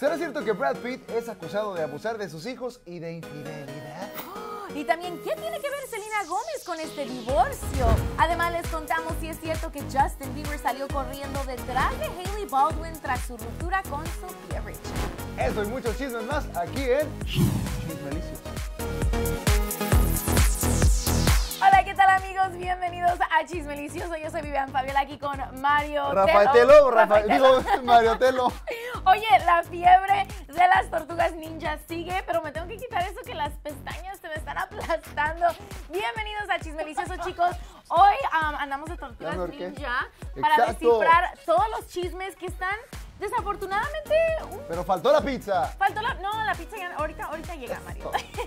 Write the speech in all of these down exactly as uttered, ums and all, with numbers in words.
¿Será cierto que Brad Pitt es acusado de abusar de sus hijos y de infidelidad? Y también, ¿qué tiene que ver Selena Gómez con este divorcio? Además, les contamos si es cierto que Justin Bieber salió corriendo detrás de Hailey Baldwin tras su ruptura con Sofía Richie. Eso y muchos chismes más aquí en Chismelicios. Hola, ¿qué tal, amigos? Bienvenidos a Chismelicioso. Yo soy Vivian Fabiola aquí con Mario Rafael Telo, Rafael, digo, Mario Telo. Oye, la fiebre de las tortugas ninja sigue, pero me tengo que quitar eso que las pestañas se me están aplastando. Bienvenidos a Chismelicioso, chicos. Hoy um, andamos de tortugas ninja para Exacto. descifrar todos los chismes que están desafortunadamente... Uh, Pero faltó la pizza. Faltó la... No, la pizza ya... Ahorita, ahorita llega, Mario.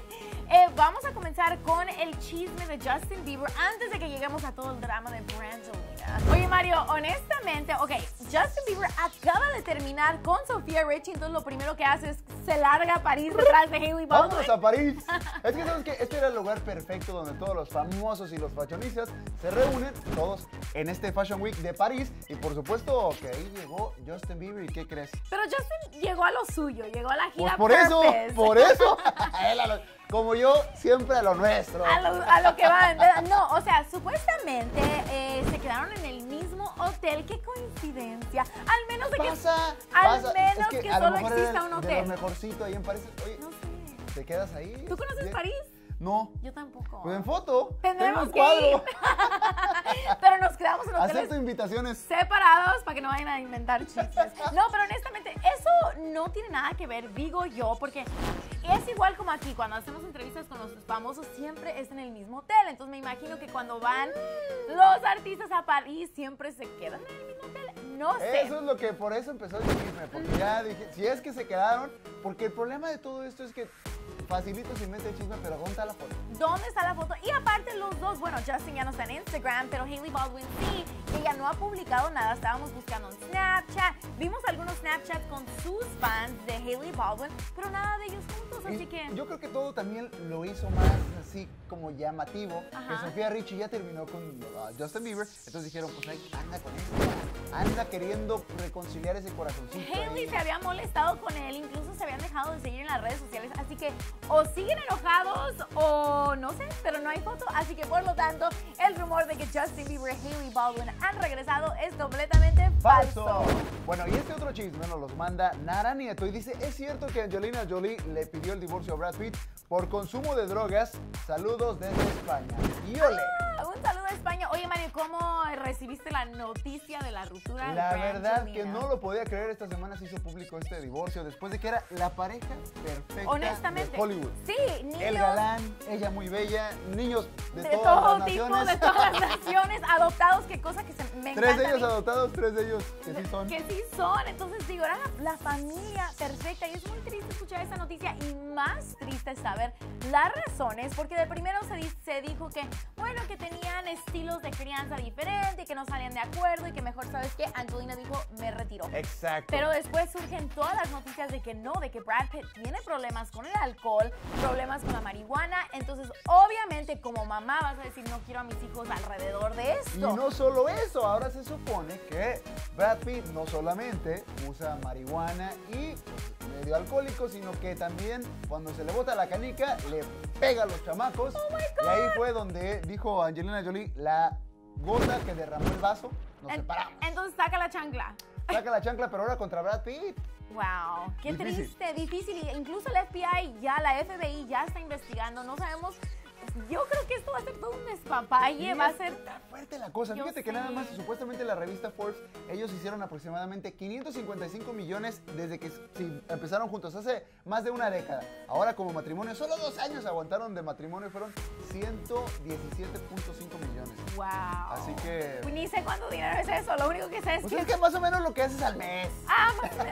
eh, vamos a comenzar con el chisme de Justin Bieber antes de que lleguemos a todo el drama de Brangelina. Oye, Mario, honestamente, ok, Justin Bieber acaba de terminar con Sofía Richie, entonces lo primero que hace es se larga a París detrás de Hailey Baldwin. Vámonos a París. Es que sabes que este era el lugar perfecto donde todos los famosos y los fashionistas se reúnen, todos en este Fashion Week de París. Y por supuesto que ahí llegó Justin Bieber. ¿Y qué crees? Pero Justin llegó a lo suyo, llegó a la gira Pues por eso, Purpose. por eso. Él a lo- como yo, siempre a lo nuestro. A lo, a lo que van. No, o sea, supuestamente eh, se quedaron en el mismo hotel. ¡Qué coincidencia! Al menos de que, Pasa, al pasa. menos Es que, que a lo solo mejor exista era un de hotel. lo mejorcito ahí en París. Oye, No sé. ¿te quedas ahí? ¿Tú conoces Bien. París? No. Yo tampoco. Pues en foto. Tendremos tengo un que ir. cuadro. Pero nos quedamos en hoteles Acepto invitaciones. separados para que no vayan a inventar chistes. No, pero honestamente, eso no tiene nada que ver, digo yo, porque es igual como aquí, cuando hacemos entrevistas con los famosos, siempre es en el mismo hotel. Entonces me imagino que cuando van los artistas a París, siempre se quedan en el mismo hotel. No sé. Eso es lo que, por eso empezó el chisme, porque ya dije, si es que se quedaron, porque el problema de todo esto es que facilito se inventa el chisme, pero ¿dónde está la foto? ¿Dónde está la foto? Y aparte los dos, bueno, Justin ya no está en Instagram, pero Hailey Baldwin sí, ella no ha publicado nada, estábamos buscando en Snapchat, vimos algunos Snapchats con sus fans de Hailey Baldwin, pero nada de ellos juntos, Y así que... yo creo que todo también lo hizo más así como llamativo, Ajá. que Sofía Richie ya terminó con uh, Justin Bieber, entonces dijeron, pues ahí anda con él, anda queriendo reconciliar ese corazoncito. Hailey ahí. se había molestado con él, incluso se habían dejado de seguir en las redes sociales, así que o siguen enojados o no sé, pero no hay foto, así que por lo tanto el rumor de que Justin Bieber y Hailey Baldwin han regresado es completamente falso. ¡Falso! Bueno, y este otro chisme nos los manda Nara Nieto y dice, ¿es cierto que Angelina Jolie le pidió el divorcio a Brad Pitt por consumo de drogas? Saludos desde España. ¡Y ole! Ah, un saludo a España. Oye, Mario, ¿cómo recibiste la noticia de la ruptura? La de verdad Brangelina? que no lo podía creer, esta semana se hizo público este divorcio después de que era la pareja perfecta Honestamente, de Hollywood. sí, niños El galán, ella muy bella, niños de, de todas todo las tipo, naciones. de todas las naciones, adoptados, qué cosa que se me encanta. Tres de a ellos mí. adoptados, tres de ellos que sí son. Que sí son, entonces digo, era la, la familia perfecta y es muy triste escuchar esta noticia y más triste saber las razones, porque de primero se, di- se dijo que, bueno, que tenían estilos de crianza diferentes, que no salían de acuerdo y que mejor, ¿sabes qué? Angelina dijo, me retiro. Exacto. Pero después surgen todas las noticias de que no, de que Brad Pitt tiene problemas con el alcohol, problemas con la marihuana, entonces obviamente como mamá vas a decir, no quiero a mis hijos alrededor de Y esto. no solo eso, ahora se supone que Brad Pitt no solamente usa marihuana y pues, medio alcohólico, sino que también cuando se le bota la canica le pega a los chamacos. Oh my Y ahí fue donde dijo Angelina Jolie, la gota que derramó el vaso, nos En- separamos. Entonces saca la chancla. Saca la chancla, pero ahora contra Brad Pitt. Wow, qué Difícil. triste, difícil. Y incluso el F B I ya, la F B I ya está investigando. No sabemos. Yo creo que esto va a ser todo un despapalle. Va a ser. Está fuerte la cosa. Yo Fíjate que sé. nada más, supuestamente la revista Forbes, ellos hicieron aproximadamente quinientos cincuenta y cinco millones desde que sí, empezaron juntos, hace más de una década. Ahora como matrimonio, solo dos años aguantaron de matrimonio y fueron ciento diecisiete punto cinco millones. Wow. Así que... Pues ni sé cuánto dinero es eso. Lo único que sé es Pues que. es que más o menos lo que haces al mes. Ah,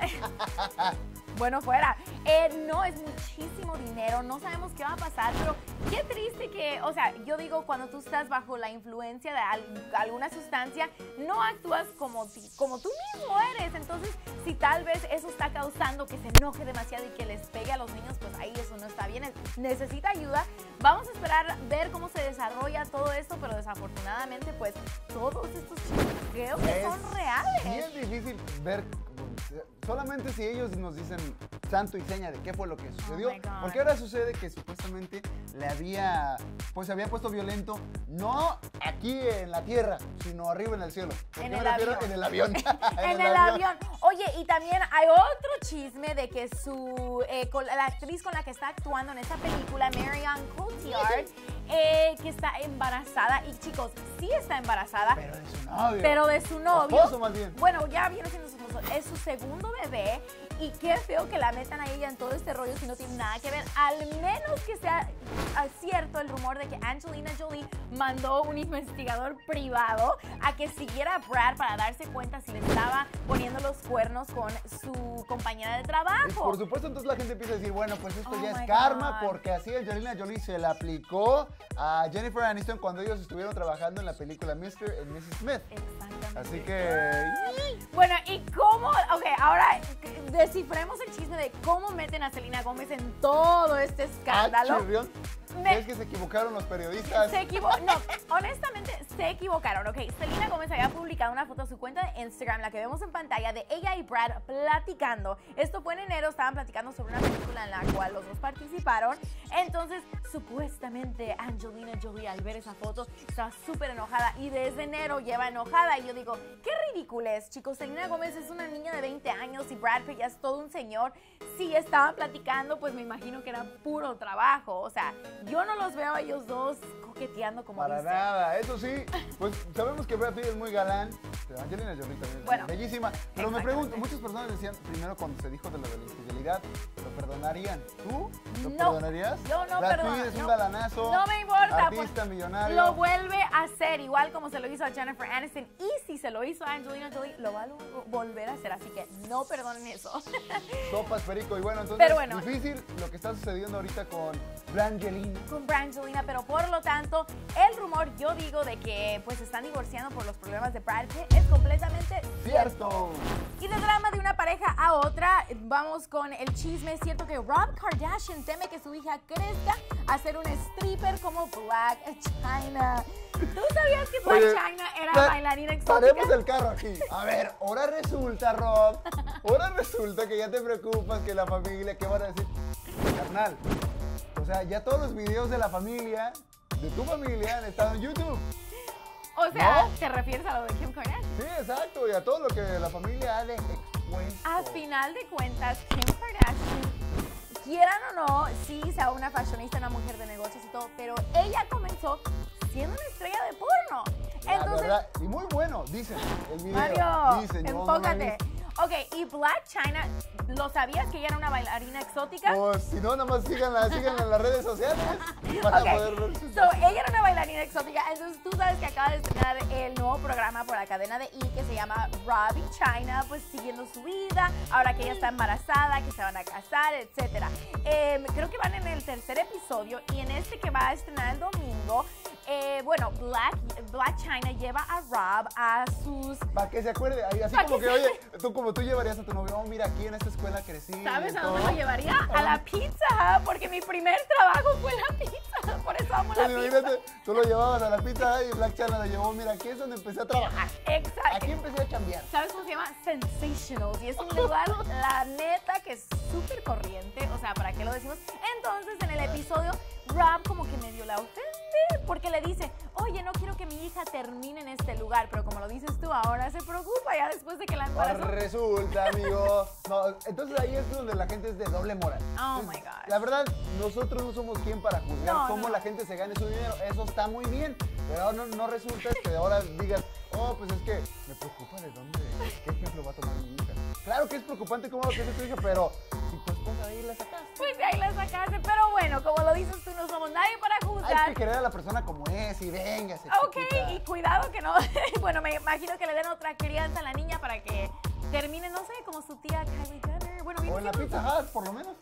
más- Bueno, fuera. Eh, no, es muchísimo dinero. No sabemos qué va a pasar, pero qué triste que, o sea, yo digo, cuando tú estás bajo la influencia de al- alguna sustancia, no actúas como, ti- como tú mismo eres. Entonces, si tal vez eso está causando que se enoje demasiado y que les pegue a los niños, pues ahí eso no está bien. Necesita ayuda. Vamos a esperar ver cómo se desarrolla todo esto, pero desafortunadamente, pues, todos estos chismes creo que Es son reales. bien difícil ver, solamente si ellos nos dicen santo y seña de qué fue lo que sucedió. Oh my God. Porque ahora sucede que supuestamente le había, pues se había puesto violento, no aquí en la tierra, sino arriba en el cielo. ¿Por En qué el me refiero? avión. En el avión. En el avión. Oye, y también hay otro chisme de que su eh, con la actriz con la que está actuando en esta película, Marion Cotillard, eh, que está embarazada. Y chicos, sí está embarazada, Pero de su novio. pero de su novio. Esposo, más bien. Bueno, ya viene siendo su esposo. Es su segundo bebé. Y qué feo que la metan a ella en todo este rollo si no tiene nada que ver. Al menos que sea ah, cierto el rumor de que Angelina Jolie mandó un investigador privado a que siguiera a Brad para darse cuenta si le estaba poniendo los cuernos con su compañera de Y trabajo. por supuesto, entonces la gente empieza a decir, bueno, pues esto Oh ya my es karma, God. porque así Angelina Jolie se la aplicó a Jennifer Aniston cuando ellos estuvieron trabajando en la película mister and missus Smith. Exactamente. Así que... Bueno, ¿y cómo? Ok, ahora descifremos el chisme de cómo meten a Selena Gómez en todo este Ah, escándalo. chirrión. Me- ¿Crees que se equivocaron los periodistas? Se equivocaron. No, honestamente se equivocaron. Ok, Selena Gómez había publicado una foto a su cuenta de Instagram, la que vemos en pantalla, de ella y Brad platicando. Esto fue en enero, estaban platicando sobre una película en la cual los dos participaron. Entonces, supuestamente Angelina Jolie al ver esa foto estaba súper enojada y desde enero lleva enojada. Y yo digo, qué ridículo es, chicos. Selena Gómez es una niña de veinte años y Brad Pitt ya es todo un señor. Si estaban platicando, pues me imagino que era puro trabajo. O sea, yo no los veo a ellos dos coqueteando como Para dicen. nada, eso sí, pues sabemos que Brad Pitt es muy galán, pero Angelina Jolie también es Bueno, bellísima. Pero me exactamente. pregunto, muchas personas decían, primero cuando se dijo de lo de la infidelidad, ¿lo perdonarían? ¿Tú? ¿Lo No, perdonarías? yo no Brad perdono, Pitt es un no. galanazo, No me importa, artista pues, millonario. Lo vuelve a hacer igual como se lo hizo a Jennifer Aniston, y si se lo hizo a Angelina Jolie, lo va a lo- volver a hacer, así que no perdonen eso. Sopas, perico, y bueno, entonces, Pero bueno. difícil lo que está sucediendo ahorita con Brangelina. Con Brangelina, pero por lo tanto, el rumor, yo digo, de que pues se están divorciando por los problemas de Brad Pitt es completamente cierto. ¡Cierto! Y de drama de una pareja a otra, vamos con el chisme. Es cierto que Rob Kardashian teme que su hija crezca a ser un stripper como Black China. ¿Tú sabías que Black Oye, China era pa- bailarina exótica? Paremos el carro aquí. A ver, ahora resulta, Rob, ahora resulta que ya te preocupas que la familia, ¿qué van a decir? Carnal, o sea, ya todos los videos de la familia, de tu familia, han estado en YouTube. O sea, ¿No? ¿te refieres a lo de Kim Kardashian? Sí, exacto, y a todo lo que la familia ha de expuesto. A final de cuentas, Kim Kardashian, quieran o no, sí, sea una fashionista, una mujer de negocios y todo, pero ella comenzó siendo una estrella de porno. La Entonces, verdad, y muy bueno, dicen, el video. Mario, dicen, yo no lo he enfócate. visto. Ok, y Black China, ¿lo sabías que ella era una bailarina exótica? Pues si no, nada más síganla, síganla en las redes sociales para Ok, poder ver sus... so, ella era una bailarina exótica, entonces tú sabes que acaba de estrenar el nuevo programa por la cadena de E! Que se llama Robbie China, pues siguiendo su vida, ahora que ella está embarazada, que se van a casar, etcétera. Eh, creo que van en el tercer episodio y en este que va a estrenar el domingo, eh, bueno, Black, Black China lleva a Rob a sus... Para que se acuerde, ahí, así Pa' como que que, se- oye, tú como tú llevarías a tu novio, oh, mira, aquí en esta escuela crecí. ¿Sabes a todo. dónde lo llevaría? A la pizza, Hut, porque mi primer trabajo fue la pizza, por eso amo la Pues pizza. imagínate, tú lo llevabas a la pizza y Black China lo llevó, mira, aquí es donde empecé a trabajar. Exacto. Aquí empecé a chambear. ¿Sabes cómo se llama? Sensational. Y es un lugar, la neta, que es súper corriente. O sea, ¿para qué lo decimos? Entonces, en el episodio, Rob como que medio la ofende porque le dice, oye, no quiero que mi hija termine en este lugar. Pero como lo dices tú, ahora se preocupa ya después de que la Ahora embarazó. resulta, amigo. No, entonces ahí es donde la gente es de doble moral. Oh, Entonces, my gosh. La verdad, nosotros no somos quien para juzgar No, cómo no, no. la gente se gane su dinero. Eso está muy bien. Pero ahora no, no resulta que ahora digas, oh, pues es que me preocupa de dónde, qué ejemplo va a tomar mi hija. Claro que es preocupante cómo va a crecer tu hija, pero si tu esposa de ahí la sacaste. Pues de ahí la sacaste. Pero bueno, como lo dices tú, no somos nadie para Hay juzgar. que querer a la persona como es y venga, se Ok, y cuidado que no. Bueno, me imagino que le den otra crianza a la niña para que termine, no sé, como su tía Kylie Jenner. Bueno, viene O en la siendo Pizza Hut, por lo menos.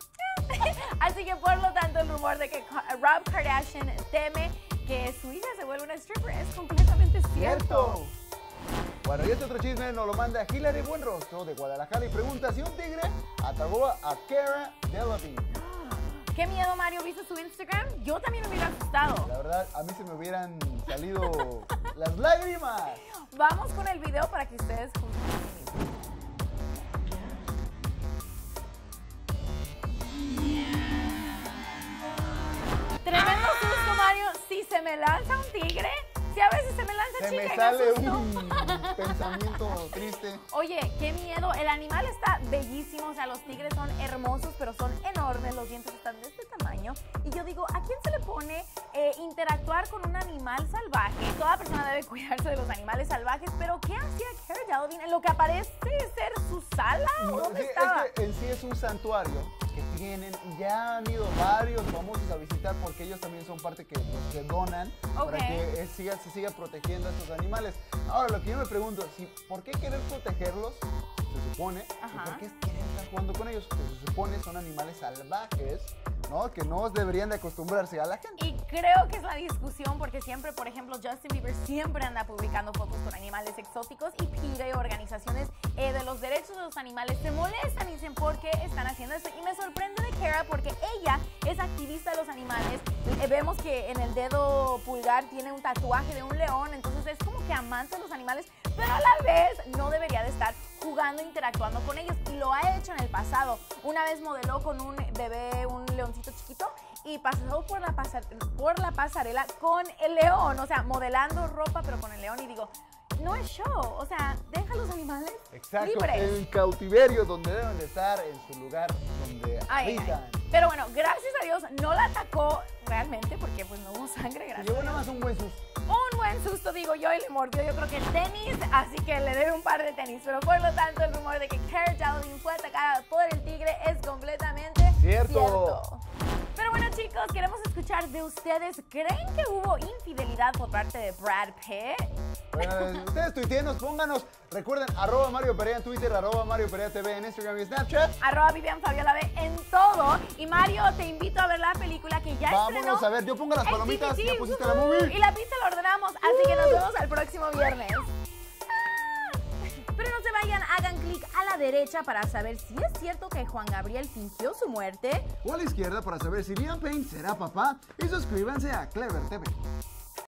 Así que por lo tanto el rumor de que Ka- Rob Kardashian teme que su hija se vuelva una stripper es completamente cierto. Cierto. Bueno, y este otro chisme nos lo manda Hilary Buenrostro de Guadalajara y pregunta si un tigre atacó a Cara Delevingne. Qué miedo, Mario, ¿viste su Instagram? Yo también me hubiera asustado. La verdad, a mí se me hubieran salido las lágrimas. Vamos con el video para que ustedes juzguen a sí mismos. me lanza un tigre, si a veces se me lanza Se chica me y sale asusto. un pensamiento triste. Oye, qué miedo. El animal está bellísimo. O sea, los tigres son hermosos, pero son enormes. Los dientes están de este tamaño. Y yo digo, ¿a quién se le pone eh, interactuar con un animal salvaje? Toda persona debe cuidarse de los animales salvajes, pero ¿qué hacía Cara Delevingne en lo que parece ser su sala? ¿Dónde Sí, estaba? es que en sí es un santuario que tienen y ya han ido varios famosos a visitar porque ellos también son parte que, los que donan Ok. para que eh, siga, se siga protegiendo a estos animales. Ahora, lo que yo me pregunto, si, ¿por qué querer protegerlos? Se supone, y Ajá. ¿por qué querer estar jugando con ellos? Que se supone son animales salvajes, ¿no? Que no deberían de acostumbrarse a la gente. Y creo que es la discusión porque siempre, por ejemplo, Justin Bieber siempre anda publicando fotos con animales exóticos y pide organizaciones eh, de los derechos de los animales se molestan y dicen por qué están haciendo esto. Y me sorprende de Cara porque ella es activista de los animales. Eh, vemos que en el dedo pulgar tiene un tatuaje de un león, entonces es como que amante de los animales, pero a la vez no debería de estar jugando, interactuando con ellos. Y lo ha hecho en el pasado. Una vez modeló con un bebé, un leoncito chiquito, y pasó por la, pasar por la pasarela con el león. O sea, modelando ropa, pero con el león. Y digo, no es show. O sea, deja a los animales Exacto, libres. en cautiverio, donde deben de estar, en su lugar donde Ay, habitan. ay. Pero bueno, gracias a Dios no la atacó realmente porque pues no hubo sangre, Se gracias llevó a nada Dios. más un buen susto. Un buen susto, digo yo, y le mordió yo creo que el tenis, así que le debe un par de tenis. Pero por lo tanto, el rumor de que Cara Delevingne fue atacada por el tigre es completamente Cierto. cierto. Pero bueno, chicos, queremos escuchar de ustedes. ¿Creen que hubo infidelidad por parte de Brad Pitt? Bueno, ustedes tuiteenos, pónganos. Recuerden, arroba Mario Perea en Twitter, arroba Mario Perea T V en Instagram y Snapchat. Arroba Vivian Fabiola B en todo. Y Mario, te invito a ver la película que ya estrenó. Vámonos a ver, yo pongo las en palomitas, T V T. ya pusiste la Ujú. movie. Y la pizza la ordenamos, así que nos vemos el próximo viernes. Ah. Pero no se vayan, hagan clic a la derecha para saber si es cierto que Juan Gabriel fingió su muerte. O a la izquierda para saber si Liam Payne será papá. Y suscríbanse a Clever T V.